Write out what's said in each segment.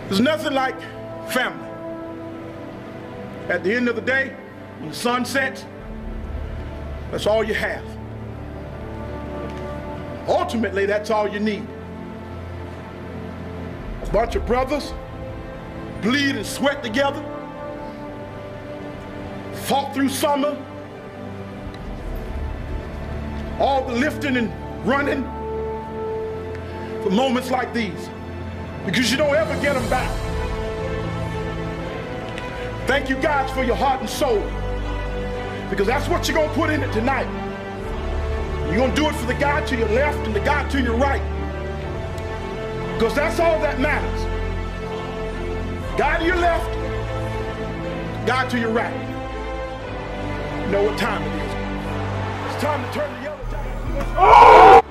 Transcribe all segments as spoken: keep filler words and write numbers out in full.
There's nothing like family. At the end of the day, when the sun sets, that's all you have. Ultimately, that's all you need. A bunch of brothers bleed and sweat together, fought through summer, all the lifting and running for moments like these, because you don't ever get them back. Thank you guys for your heart and soul, because that's what you're gonna put in it tonight. You're gonna do it for the guy to your left and the guy to your right, because that's all that matters. Guy to your left, guy to your right. You know what time it is. It's time to turn the yellow jackets. Oh!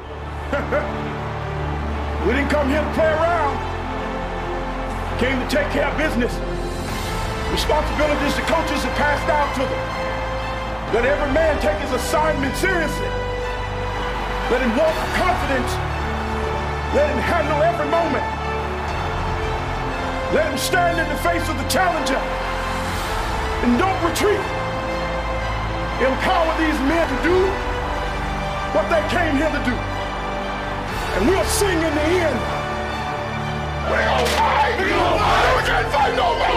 We didn't come here to play around. Came to take care of business. Responsibilities the coaches have passed down to them. Let every man take his assignment seriously. Let him walk with confidence. Let him handle every moment. Let him stand in the face of the challenger. And don't retreat. Empower these men to do what they came here to do. And we'll sing in the end. We gon' fight! We gon' fight! We can't fight no more!